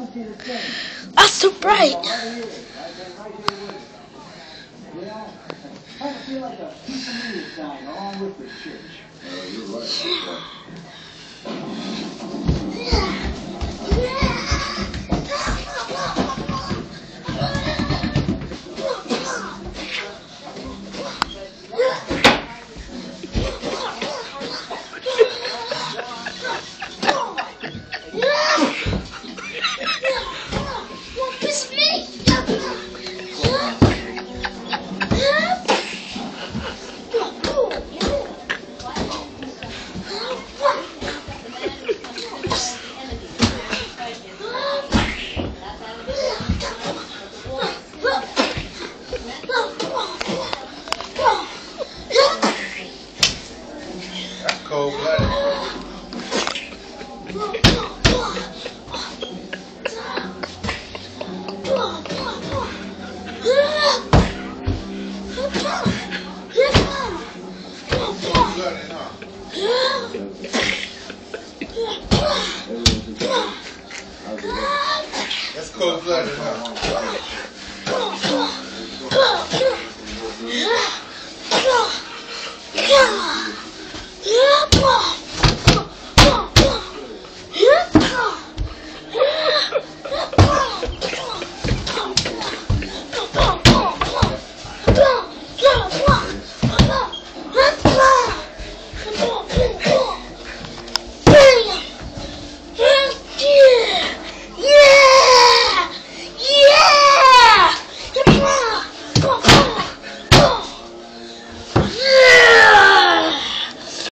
That's so bright. I feel like a piece of me is dying along with the church. You're right. That's cold-blooded. That's cold-blooded, huh?